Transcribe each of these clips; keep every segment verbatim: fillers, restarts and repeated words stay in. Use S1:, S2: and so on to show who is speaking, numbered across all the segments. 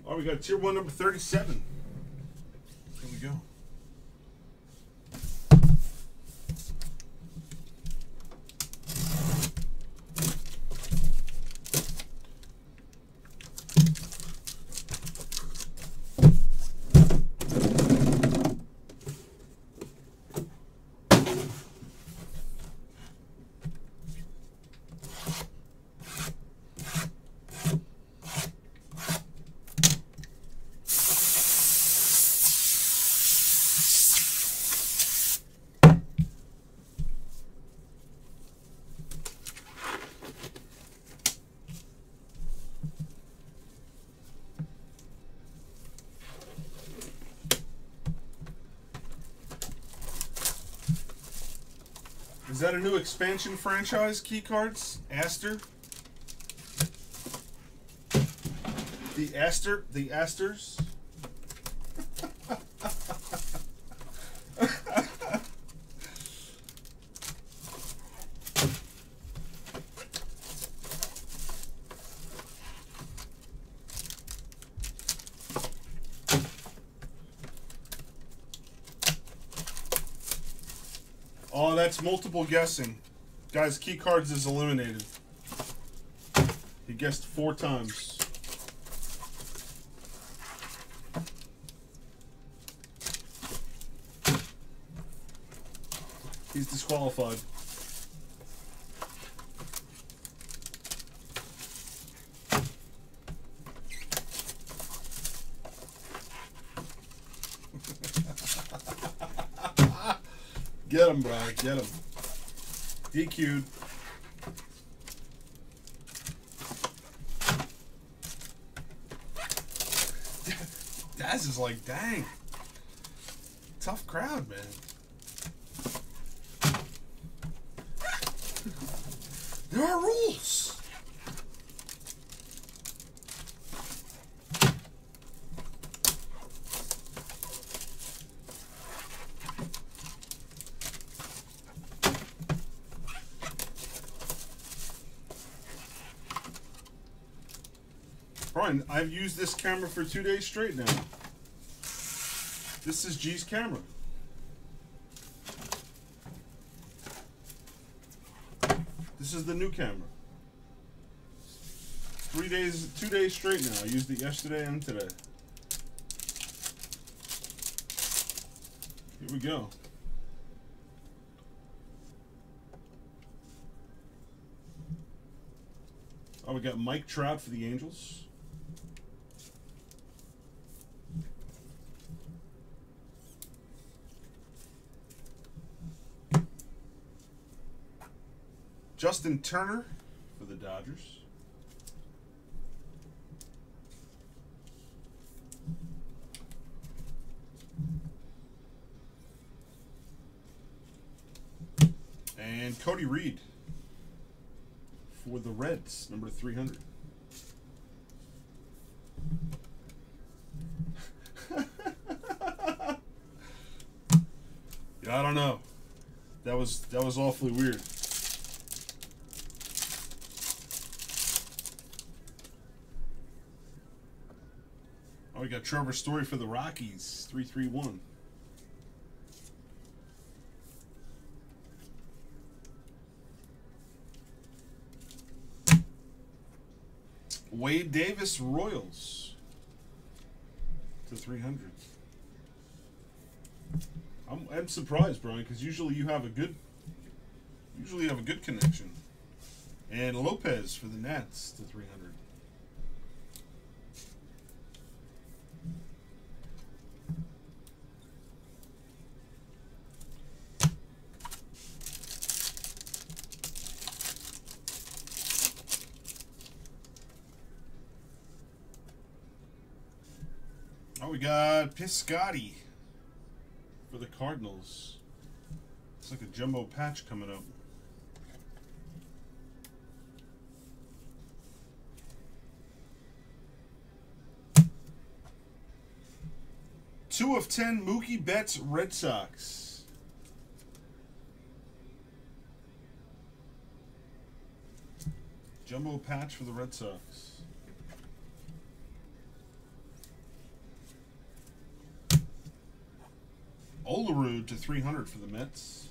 S1: Oh, we got tier one number thirty-seven. Here we go. Is that a new expansion franchise, key cards? Aster? The Aster? The Asters? Oh, that's multiple guessing. Guys, key cards is eliminated. He guessed four times. He's disqualified. Get him, bro. Get him. D Q'd. Daz is like, dang. Tough crowd, man. There are rules. Brian, I've used this camera for two days straight now. This is G's camera. This is the new camera. Three days, two days straight now. I used it yesterday and today. Here we go. Oh, we got Mike Trout for the Angels. Justin Turner for the Dodgers. And Cody Reed for the Reds, number three hundred. Yeah, I don't know. That was that was awfully weird. Oh, we got Trevor Story for the Rockies, three three one. Wade Davis, Royals to three hundred. I'm, I'm surprised, Brian, because usually you have a good, usually you have a good connection. And Lopez for the Nats to three hundred. Oh, we got Piscotty for the Cardinals. It's like a jumbo patch coming up. Two of ten, Mookie Betts, Red Sox. Jumbo patch for the Red Sox. Olerud to three hundred for the Mets.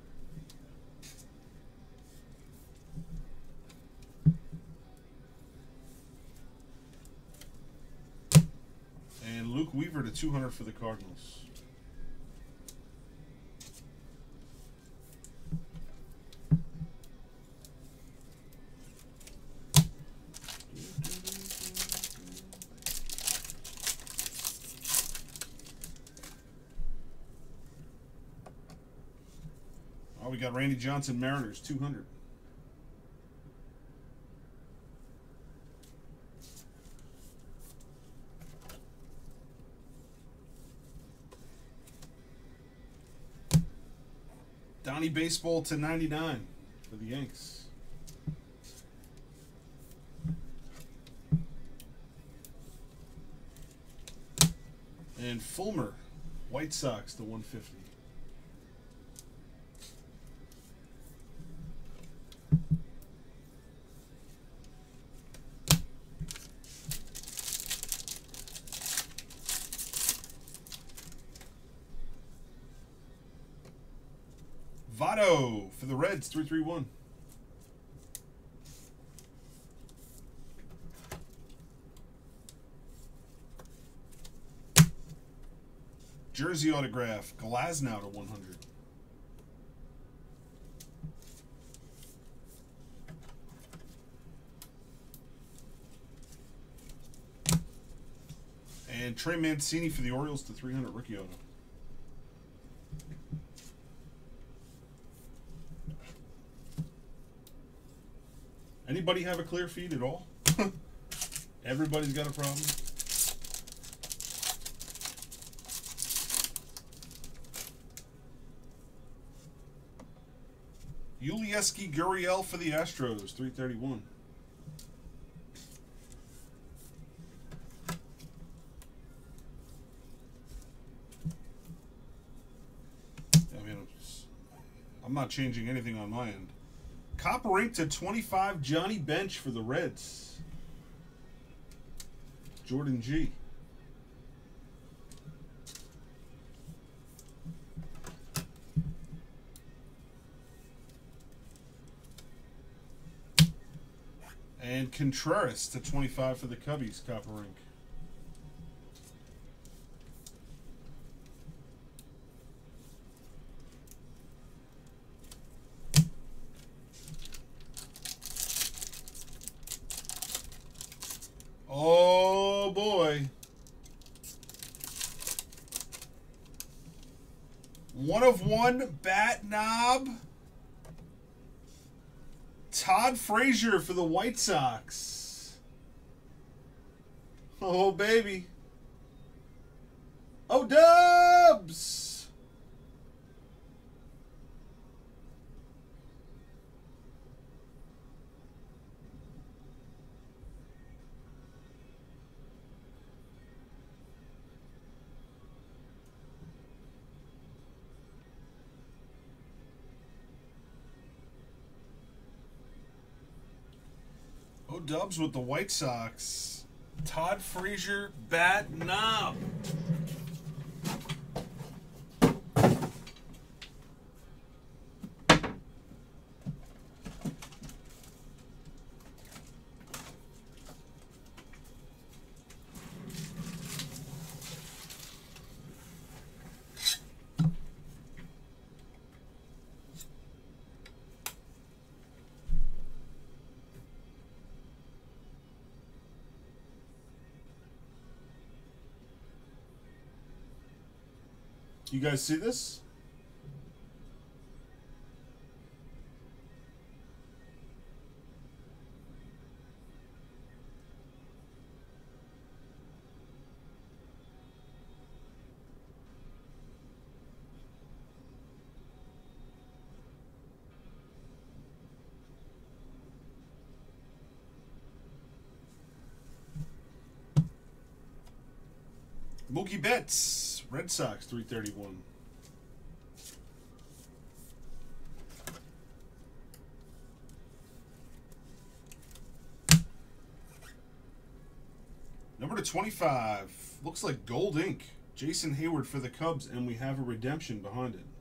S1: And Luke Weaver to two hundred for the Cardinals. Oh, we got Randy Johnson, Mariners, two hundred. Donnie Baseball to ninety-nine for the Yanks. And Fulmer, White Sox to one fifty. Votto for the Reds, three three one. Jersey autograph, Glasnow to one hundred. And Trey Mancini for the Orioles to three hundred rookie auto. Anybody have a clear feed at all? Everybody's got a problem. Yulieski Gurriel for the Astros, three thirty-one. I mean, I'm not changing anything on my end. Copper ink to twenty-five, Johnny Bench for the Reds. Jordan G. And Contreras to twenty-five for the Cubbies, Copper ink. Oh boy. One of one bat knob. Todd Frazier for the White Sox. Oh baby. Oh Dubs. Oh, Dubs with the White Sox. Todd Frazier, bat knob. You guys see this? Mookie Betts, Red Sox, three thirty-one. Number to twenty-five. Looks like gold ink. Jason Hayward for the Cubs, and we have a redemption behind it.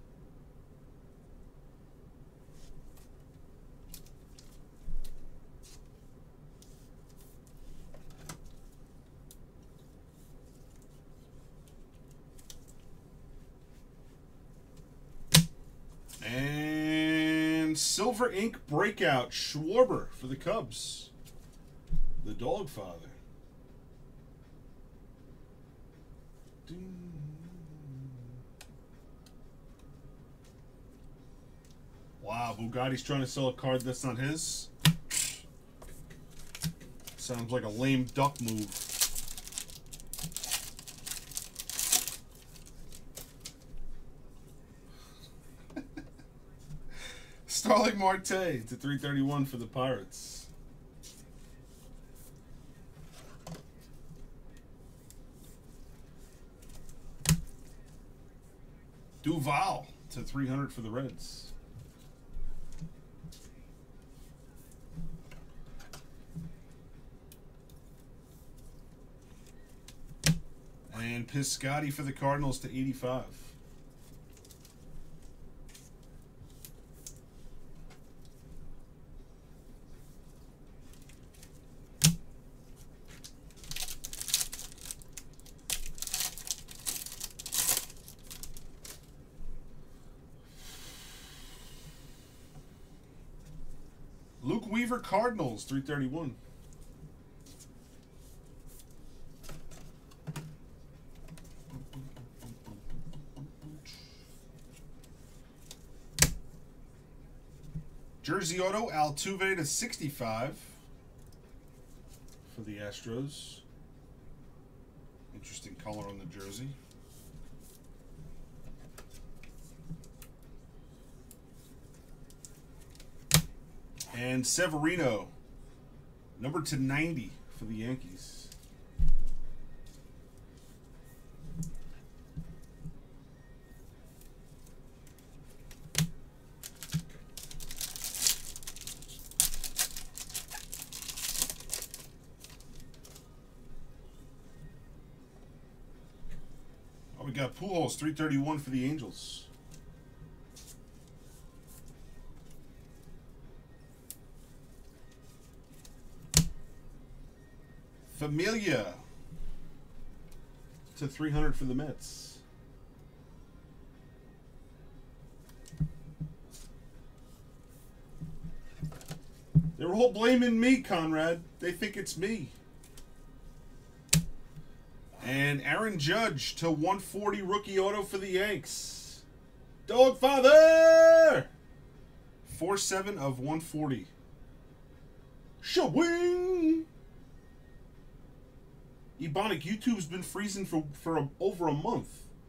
S1: And Silver Ink Breakout, Schwarber for the Cubs. The Dogfather. Wow, Bugatti's trying to sell a card that's not his. Sounds like a lame duck move. Starling Marte to three thirty-one for the Pirates. Duval to three hundred for the Reds. And Piscotty for the Cardinals to eighty-five. Luke Weaver, Cardinals, three thirty-one. Jersey Auto, Altuve to sixty-five for the Astros. Interesting color on the jersey. And Severino, number to ninety for the Yankees. Oh, we got Pujols, three thirty-one for the Angels. Familia to three hundred for the Mets. They're all blaming me, Conrad. They think it's me. And Aaron Judge to one forty rookie auto for the Yanks. Dogfather! four seven of one forty. Shawing! Ebonic, YouTube's been freezing for, for a, over a month.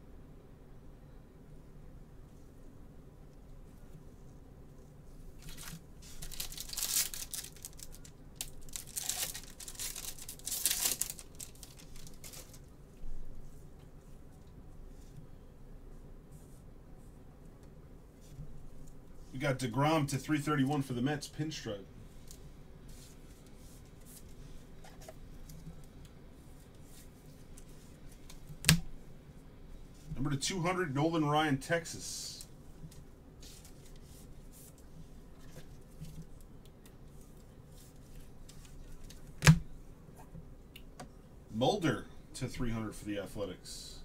S1: We got DeGrom to three thirty-one for the Mets, pinstripe. Number to two hundred, Nolan Ryan, Texas. Mulder to three hundred for the Athletics.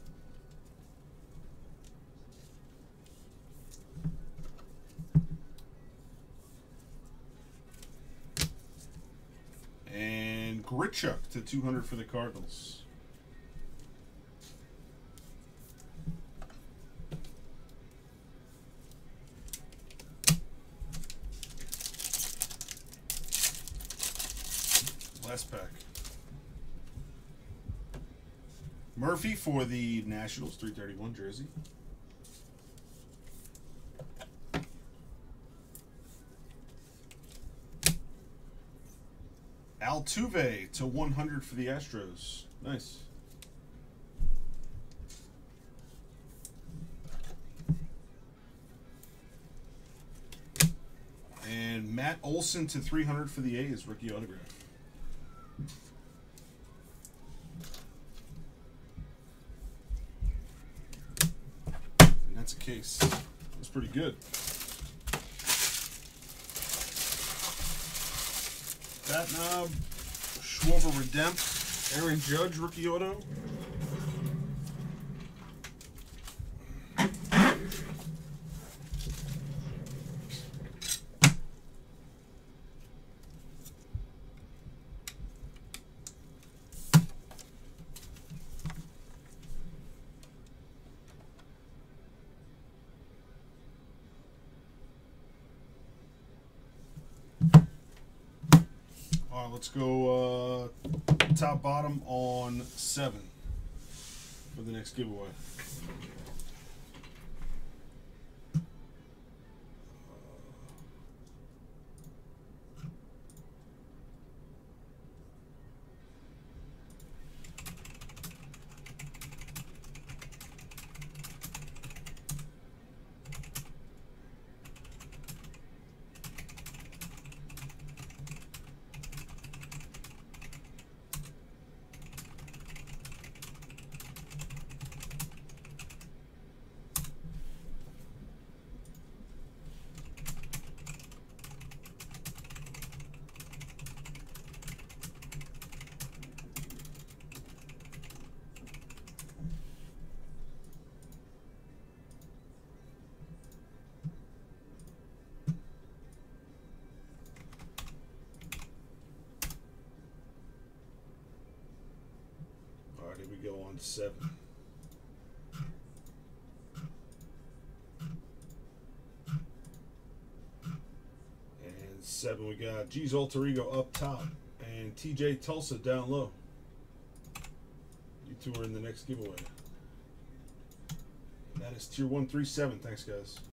S1: And Grichuk to two hundred for the Cardinals. Last pack. Murphy for the Nationals, three thirty-one jersey. Altuve to one hundred for the Astros. Nice. And Matt Olson to three hundred for the A's, rookie autograph. case. That's pretty good. Bat Knob, Schwarber Redempt, Aaron Judge rookie auto. All right, let's go uh, top bottom on seven for the next giveaway. All right, here we go on seven. And seven, we got G's Alter Ego up top and T J Tulsa down low. You two are in the next giveaway. And that is tier one three seven. Thanks, guys.